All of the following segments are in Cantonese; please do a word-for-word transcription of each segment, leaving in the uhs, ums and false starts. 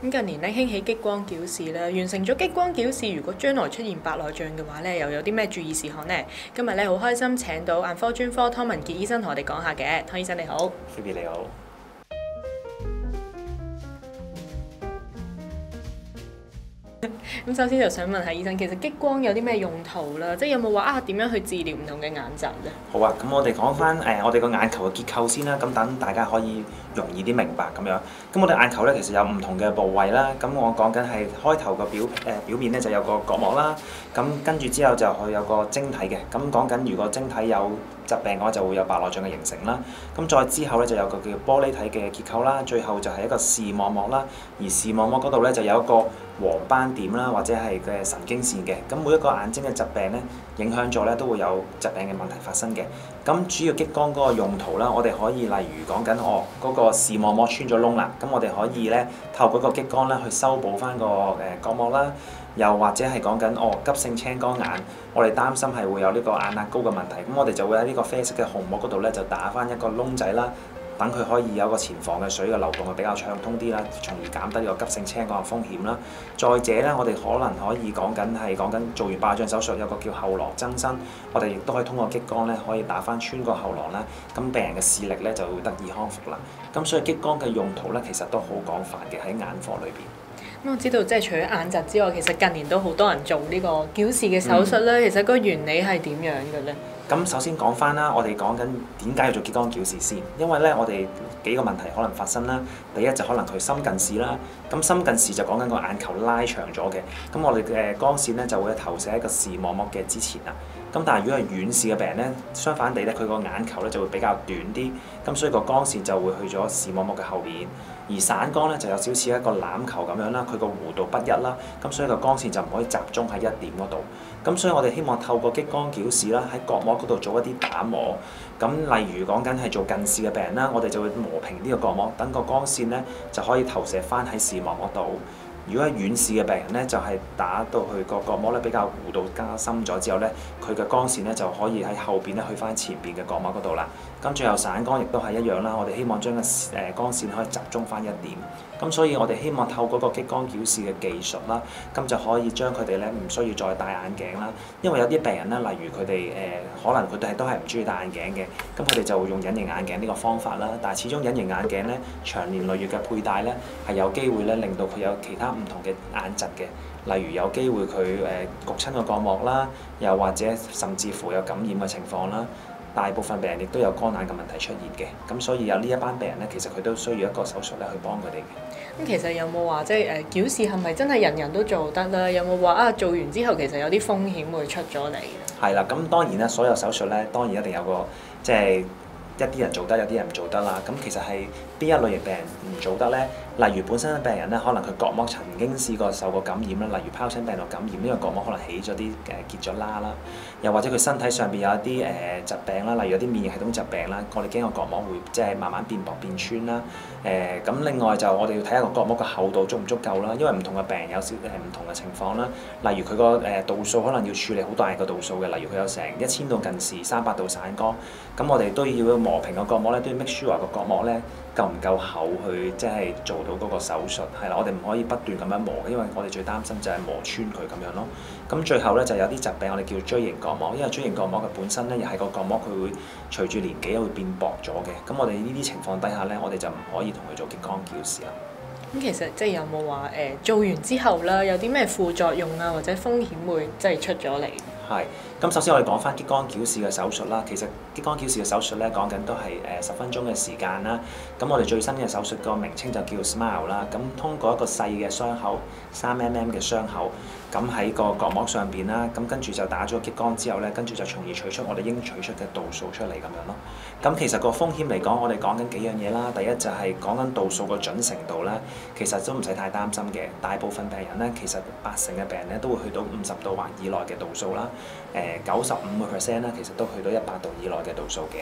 咁近年咧興起激光矯視啦，完成咗激光矯視，如果將來出現白內障嘅話咧，又有啲咩注意事項呢？今日咧好開心請到眼科專科湯文傑醫生同我哋講下嘅。湯醫生你好。 Phoebe 你好。 咁首先就想問下醫生，其實激光有啲咩用途啦？即係有冇話啊點樣去治療唔同嘅眼疾咧？ 好啊，咁我哋講翻誒我哋個眼球嘅結構先啦，咁等大家可以容易啲明白咁樣。咁我哋眼球咧其實有唔同嘅部位啦，咁我講緊係開頭個表誒、呃、表面咧就有個角膜啦，咁跟住之後就佢有個晶體嘅，咁講緊如果晶體有疾病嘅話就會有白內障嘅形成啦。咁再之後咧就有個叫玻璃體嘅結構啦，最後就係一個視網膜啦，而視網膜嗰度咧就有一個黃斑點啦，或者係嘅神經線嘅。咁每一個眼睛嘅疾病咧，影響咗咧都會有疾病嘅問題發生嘅。咁主要激光嗰個用途啦，我哋可以例如講緊哦嗰個視網膜穿咗窿啦，咁我哋可以咧透過個激光咧去修補翻個誒角膜啦。又或者係講緊哦急性青光眼，我哋擔心係會有呢個眼壓高嘅問題，咁我哋就會喺呢個啡色嘅虹膜嗰度咧就打翻一個窿仔啦。等佢可以有個前房嘅水嘅流動係比較暢通啲啦，從而減低呢個急性青光嘅風險啦。再者咧，我哋可能可以講緊係講緊做完白內障手術有個叫後囊增生，我哋亦都可以通過激光咧可以打翻穿個後囊啦，咁病人嘅視力咧就會得以康復啦。咁所以激光嘅用途咧其實都好廣泛嘅喺眼科裏邊。 咁我知道即係除咗眼疾之外，其實近年都好多人做呢個矯視嘅手術啦。嗯、其實個原理係點樣嘅咧？ 咁首先講翻啦，我哋講緊點解要做激光矯視先？因為咧，我哋幾個問題可能發生啦。第一就可能佢深近視啦，咁深近視就講緊個眼球拉長咗嘅，咁我哋嘅光線咧就會投射喺個視網膜嘅之前啦。咁但係如果係遠視嘅病人咧，相反地咧，佢個眼球咧就會比較短啲，咁所以個光線就會去咗視網膜嘅後面。而散光咧就有少似一個欖球咁樣啦，佢個弧度不一啦，咁所以個光線就唔可以集中喺一點嗰度。咁所以我哋希望透過激光矯視啦，喺角膜嗰度做一啲打磨。咁例如講緊係做近視嘅病人啦，我哋就會磨平呢個角膜，等個光線咧就可以投射翻喺視網膜度。如果係遠視嘅病人咧，就係、是、打到去個角膜咧比較弧度加深咗之後咧，佢嘅光線咧就可以喺後邊咧去翻前邊嘅角膜嗰度啦。咁最後散光亦都係一樣啦，我哋希望將個誒光線可以集中翻一點。咁所以我哋希望透過個激光矯視嘅技術啦，咁就可以將佢哋咧唔需要再戴眼鏡啦。因為有啲病人咧，例如佢哋誒可能佢哋都係唔中意戴眼鏡嘅，咁佢哋就會用隱形眼鏡呢個方法啦。但係始終隱形眼鏡咧長年累月嘅佩戴咧，係有機會咧令到佢有其他唔同嘅眼疾嘅，例如有機會佢誒焗親個角膜啦，又或者甚至乎有感染嘅情況啦。大部分病人亦都有乾眼嘅問題出現嘅，咁所以有呢一班病人咧，其實佢都需要一個手術咧去幫佢哋嘅。 咁其實有冇話即係誒矯視係咪真係人人都做得啦？有冇話啊做完之後其實有啲風險會出咗嚟嘅？係啦，咁當然啦，所有手術咧當然一定有個即係一啲人做得，有啲人唔做得啦。咁其實係邊一類型病人唔做得咧？例如本身嘅病人咧，可能佢角膜曾經試過受過感染啦，例如疱疹病毒感染，因為角膜可能起咗啲誒結咗疤啦，又或者佢身體上邊有一啲誒、呃、疾病啦，例如有啲免疫系統疾病啦，我哋驚個角膜會即係慢慢變薄變穿啦。誒、呃、咁另外就我哋要睇下個角膜嘅厚度足唔足夠啦，因為唔同嘅病人有少誒唔同嘅情況啦。例如佢個誒度數可能要處理好大個度數嘅，例如佢有成一千度近視、三百度散光，咁我哋都要磨平個角膜咧，都要 make sure 個角膜咧夠唔夠厚去即係做到嗰個手術，係啦，我哋唔可以不斷咁樣磨，因為我哋最擔心就係磨穿佢咁樣咯。咁最後咧就有啲疾病我哋叫錐形角膜，因為錐形角膜嘅本身咧又係個角膜佢會隨住年紀會變薄咗嘅。咁我哋呢啲情況底下咧，我哋就唔可以同佢做激光矯視啦。 咁其實即係有冇話誒做完之後啦，有啲咩副作用啊，或者風險會即係出咗嚟？ 係，咁首先我哋講翻激光矯視嘅手術啦。其實激光矯視嘅手術咧，講緊都係誒十分鐘嘅時間啦。咁我哋最新嘅手術個名稱就叫 Smile 啦。咁通過一個細嘅傷口，三 mm 嘅傷口，咁喺個角膜上邊啦。咁跟住就打咗激光之後咧，跟住就從而取出我哋應取出嘅度數出嚟咁樣咯。咁其實個風險嚟講，我哋講緊幾樣嘢啦。第一就係講緊度數個準程度啦，其實都唔使太擔心嘅。大部分病人咧，其實八成嘅病人咧都會去到五十度或以內嘅度數啦。誒九十五個 percent 咧，其實都去到一百度以內嘅度數嘅。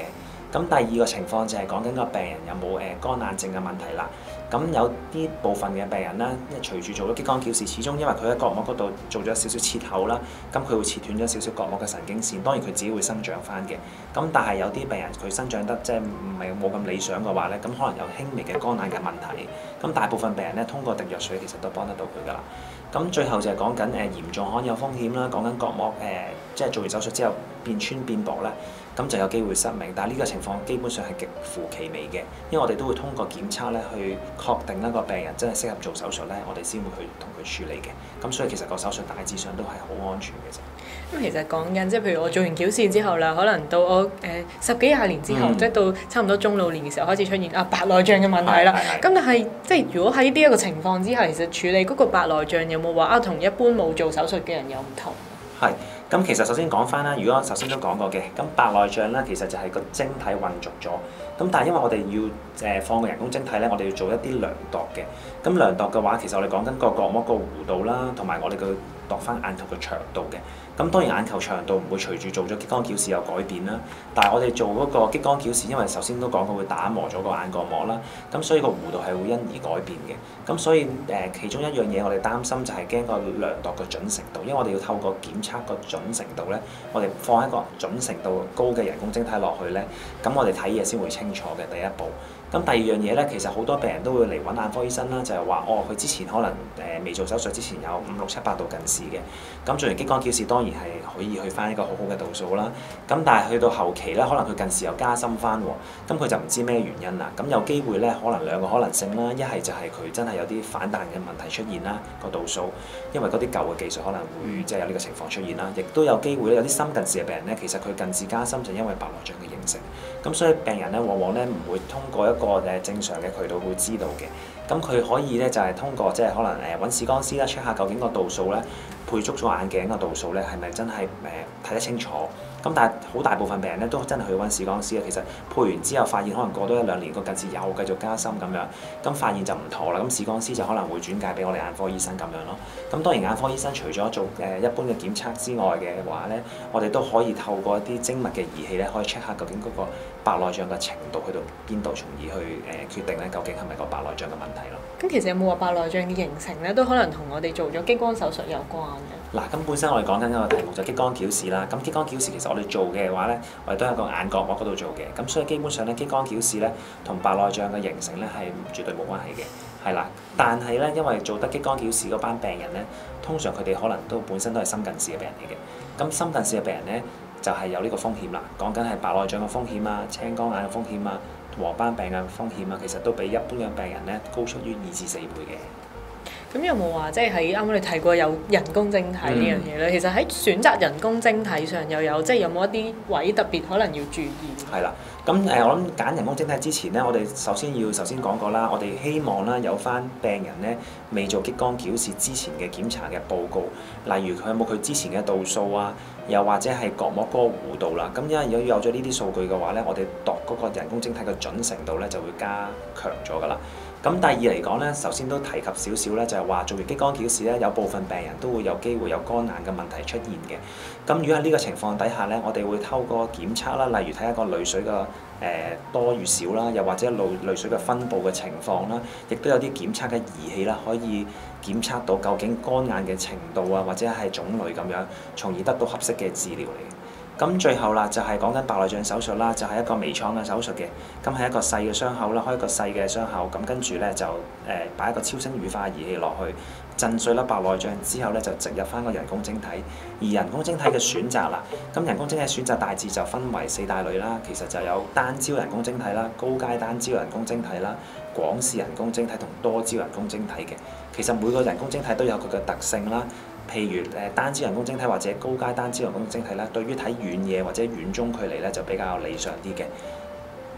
咁第二個情況就係講緊個病人有冇誒乾眼症嘅問題啦。咁有啲部分嘅病人啦，因為隨住做咗激光矯視，始終因為佢喺角膜嗰度做咗少少切口啦，咁佢會切斷咗少少角膜嘅神經線。當然佢自己會生長翻嘅。咁但係有啲病人佢生長得即係唔係冇咁理想嘅話咧，咁可能有輕微嘅乾眼嘅問題。咁大部分病人咧通過滴藥水其實都幫得到佢㗎啦。咁最後就係講緊誒嚴重罕有風險啦，講緊角膜誒、呃、即係做完手術之後變穿變薄咧，咁就有機會失明。但係呢個情況基本上係極乎其微嘅，因為我哋都會通過檢測咧去確定呢個病人真係適合做手術咧，我哋先會去同佢處理嘅。咁所以其實個手術大致上都係好安全嘅啫。 咁其實講緊即係譬如我做完矯視之後啦，可能到我誒、呃、十幾廿年之後， 嗯、 即係到差唔多中老年嘅時候開始出現啊白內障嘅問題啦。咁但係即係如果喺呢一個情況之下，其實處理嗰個白內障有冇話啊同一般冇做手術嘅人有唔同？ 係。咁其實首先講翻啦，如果首先都講過嘅，咁白內障咧其實就係個晶體混濁咗。咁但係因為我哋要誒放個人工晶體咧，我哋要做一啲量度嘅。咁量度嘅話，其實我哋講緊個角膜個弧度啦，同埋我哋嘅度翻眼球嘅長度嘅。咁當然眼球長度唔會隨住做咗激光矯視有改變啦，但係我哋做嗰個激光矯視，因為首先都講過會打磨咗個眼角膜啦，咁所以個弧度係會因而改變嘅。咁所以誒、呃、其中一樣嘢我哋擔心就係驚個量度個準程度，因為我哋要透過檢測個準程度咧，我哋放一個準程度高嘅人工晶體落去咧，咁我哋睇嘢先會清楚嘅第一步。咁第二樣嘢咧，其實好多病人都會嚟揾眼科醫生啦，就係、是、話哦，佢之前可能誒未、呃、做手術之前有五六七八度近視嘅，咁做完激光矯視當然係可以去翻一個好好嘅度數啦。咁但係去到後期咧，可能佢近視又加深翻喎，咁佢就唔知咩原因啦。咁有機會咧，可能兩個可能性啦，一係就係佢真係有啲反彈嘅問題出現啦，個度數，因為嗰啲舊嘅技術可能會即係有呢個情況出現啦。亦都有機會咧，有啲深近視嘅病人咧，其實佢近視加深就因為白內障嘅形成。咁所以病人咧，往往咧唔會通過一個誒正常嘅渠道會知道嘅。咁佢可以咧就係、是、通過即係可能誒揾視光師啦 check 下究竟個度數咧配足咗眼鏡個度數咧係咪真係誒睇得清楚。咁但係好大部分病人咧都真係去揾視光師啊。其實配完之後發現可能過多一兩年個近視又繼續加深咁樣，咁發現就唔妥啦。咁視光師就可能會轉介俾我哋眼科醫生咁樣咯。咁當然眼科醫生除咗做誒一般嘅檢測之外嘅話咧，我哋都可以透過一啲精密嘅儀器咧，可以 check 下究竟嗰個白內障嘅程度去到邊度，從而去誒決定咧究竟係咪個白內障嘅問題咯。 咁其實有冇話白內障嘅形成咧，都可能同我哋做咗激光手術有關嘅？ 嗱，咁本身我哋講緊一個題目就激光矯視啦。咁激光矯視其實我哋做嘅話咧，我哋都喺個眼角膜嗰度做嘅。咁所以基本上咧，激光矯視咧同白內障嘅形成咧係絕對冇關係嘅，係啦。但係咧，因為做得激光矯視嗰班病人咧，通常佢哋可能都本身都係深近視嘅病人嚟嘅。咁深近視嘅病人咧，就係有呢個風險啦。講緊係白內障嘅風險啊、青光眼嘅風險啊、黃斑病嘅風險啊，其實都比一般嘅病人咧高出於二至四倍嘅。 咁有冇話即係喺啱啱你提過有人工晶體呢樣嘢咧？嗯、其實喺選擇人工晶體上又有即係有冇一啲位特別可能要注意？係啦，咁誒、呃、我諗揀人工晶體之前咧，我哋首先要首先講過啦，我哋希望啦有翻病人咧未做激光矯視之前嘅檢查嘅報告，例如佢有冇佢之前嘅度數啊，又或者係角膜嗰個弧度啦。咁因為如果有咗呢啲數據嘅話咧，我哋度嗰個人工晶體嘅準程度咧就會加強咗㗎啦。咁第二嚟講咧，首先都提及少少咧，就係話做完激光矯視咧，有部分病人都會有機會有乾眼嘅問題出現嘅。咁如果喺呢個情況底下咧，我哋會透過檢測啦，例如睇一個淚水嘅誒、呃、多與少啦，又或者淚淚水嘅分佈嘅情況啦，亦都有啲檢測嘅儀器啦，可以檢測到究竟乾眼嘅程度啊，或者係種類咁樣，從而得到合適嘅治療嚟。咁最後啦，就係講緊白內障手術啦，就係、是、一個微創嘅手術嘅，咁係一個細嘅傷口啦，開一個細嘅傷口，咁跟住咧就誒擺、呃、一個超聲乳化儀器落去，震碎粒白內障之後咧就植入翻個人工晶體。而人工晶體嘅選擇啦，咁人工晶體選擇大致就分為四大類啦，其實就有單焦人工晶體啦、高階單焦人工晶體啦、廣視人工晶體同多焦人工晶體嘅。其實每個人工晶體都有佢嘅特性啦。譬如誒單焦人工晶體或者高階單焦人工晶體咧，對於睇遠嘢或者遠中距離咧就比較理想啲嘅。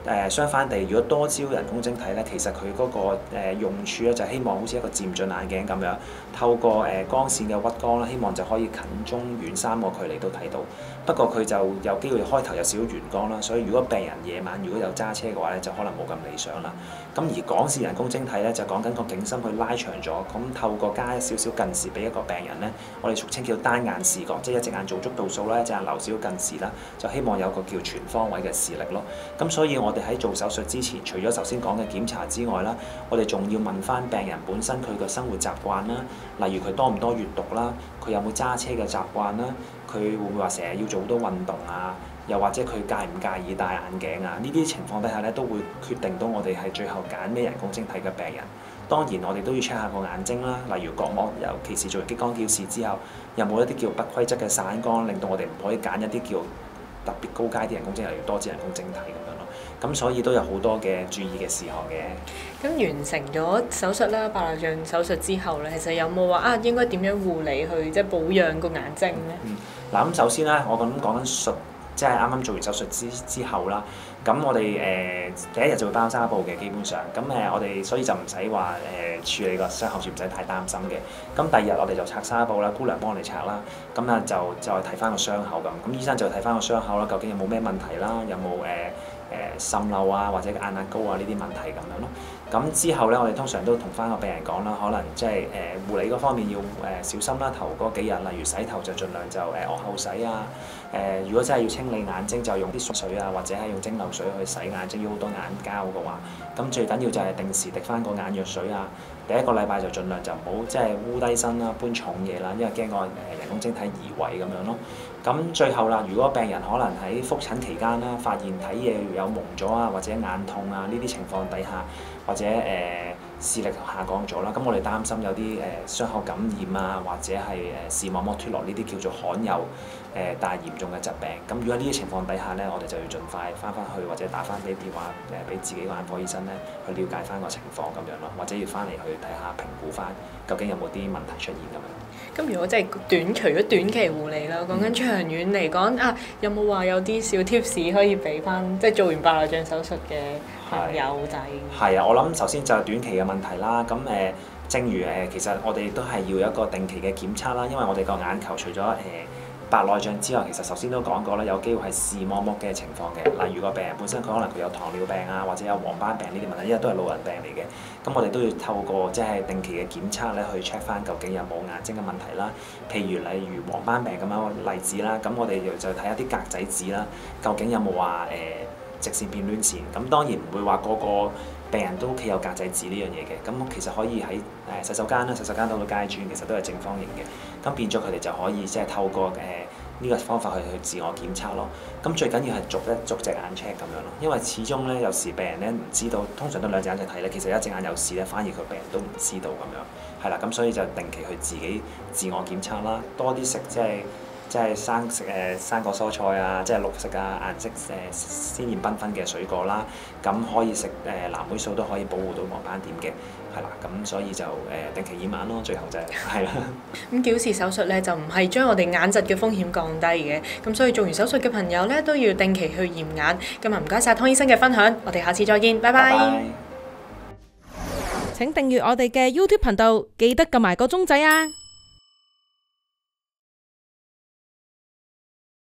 誒相反地，如果多焦人工晶體咧，其實佢嗰個誒用處咧就希望好似一個漸進眼鏡咁樣，透過誒光線嘅屈光啦，希望就可以近中遠三個距離都睇到。不過佢就有機會開頭有少少圓光啦，所以如果病人夜晚如果有揸車嘅話咧，就可能冇咁理想啦。咁而港視人工晶體咧就講緊個景深佢拉長咗，咁透過加少少近視俾一個病人咧，我哋俗稱叫單眼視覺，即係一隻眼做足度數啦，一隻眼留少近視啦，就希望有個叫全方位嘅視力咯。咁所以我哋喺做手術之前，除咗頭先講嘅檢查之外啦，我哋仲要問翻病人本身佢嘅生活習慣啦，例如佢多唔多閱讀啦，佢有冇揸車嘅習慣啦，佢會唔會話成日要做好多運動啊？又或者佢介唔介意戴眼鏡啊？呢啲情況底下咧，都會決定到我哋係最後揀咩人工晶體嘅病人。當然我哋都要 check 下個眼睛啦，例如角膜，尤其是做完激光矯視之後，有冇一啲叫不規則嘅散光，令到我哋唔可以揀一啲叫特別高階啲人工晶體，例如多焦人工晶體咁樣咯。咁所以都有好多嘅注意嘅事項嘅。 咁完成咗手術啦，白內障手術之後咧，其實有冇話啊應該點樣護理去即係保養個眼睛咧？ 嗯，嗱咁首先咧，我咁講緊術。即係啱啱做完手術之之後啦，咁我哋誒、呃、第一日就會包紗布嘅，基本上，咁誒、呃、我哋所以就唔使話誒處理個傷口處唔使太擔心嘅。咁第二日我哋就拆紗布啦，姑娘幫我哋拆啦，咁啊就再睇翻個傷口咁，咁醫生就睇翻個傷口啦，究竟有冇咩問題啦，有冇誒誒滲漏啊，或者眼壓高啊呢啲問題咁樣咯。咁之後咧，我哋通常都同翻個病人講啦，可能即係誒護理嗰方面要誒、呃、小心啦。頭嗰幾日，例如洗頭就盡量就誒額後洗啊。誒、呃，如果真係要清理眼睛，就用啲水啊，或者係用蒸餾水去洗眼睛，要好多眼膠嘅話，咁最緊要就係定時滴翻個眼藥水啊。第一個禮拜就盡量就唔好即係烏低身啦，搬重嘢啦，因為驚個誒人工晶體移位咁樣咯。咁最後啦，如果病人可能喺覆診期間啦，發現睇嘢有矇咗啊，或者眼痛啊呢啲情況底下，或者誒、呃、視力下降咗啦，咁我哋擔心有啲誒傷口感染啊，或者係誒視網膜脫落呢啲叫做罕有誒、呃、但係嚴重嘅疾病。咁如果呢啲情況底下咧，我哋就要盡快翻返去或者打翻啲電話誒俾自己個眼科醫生咧，去了解翻個情況咁樣咯，或者要翻嚟去睇下評估翻究竟有冇啲問題出現咁樣。 咁如果真係短，除咗短期護理啦，講緊長遠嚟講啊，有冇話有啲小 tips 可以俾翻即係做完白內障手術嘅朋友仔？ 係啊，我諗首先就係短期嘅問題啦。咁誒、呃，正如誒、呃，其實我哋都係要有一個定期嘅檢測啦，因為我哋個眼球除咗誒、呃白內障之外，其實首先都講過啦，有機會係視網膜嘅情況嘅。例如個病人本身佢可能佢有糖尿病啊，或者有黃斑病呢啲問題，因為都係老人病嚟嘅。咁我哋都要透過即係定期嘅檢測咧，去 check 翻究竟有冇眼睛嘅問題啦。譬如例如黃斑病咁樣嘅例子啦，咁我哋就睇下啲格仔紙啦，究竟有冇話誒直線變攣線。咁當然唔會話個個病人都屋企有格仔紙呢樣嘢嘅，咁其實可以喺誒洗手間啦，洗手間到到階磚其實都係正方形嘅，咁變咗佢哋就可以即係透過誒呢個方法去去自我檢測咯。咁最緊要係逐一逐隻眼 check 咁樣咯，因為始終咧有時病人咧唔知道，通常都兩隻眼一齊睇咧，其實一隻眼有事咧，反而佢病人都唔知道咁樣，係啦，咁所以就定期去自己自我檢測啦，多啲食即係。即係生食誒生果蔬菜啊，即係綠色啊，顏色誒鮮豔繽紛嘅水果啦，咁可以食誒藍莓素都可以保護到黃斑點嘅，係啦，咁所以就誒定期驗眼咯，最後就係係啦。 咁矯視手術咧就唔係將我哋眼疾嘅風險降低嘅，咁所以做完手術嘅朋友咧都要定期去驗眼。今日唔該晒湯醫生嘅分享，我哋下次再見，拜拜。 拜拜。 請訂閱我哋嘅 YouTube 頻道，記得撳埋個鐘仔啊！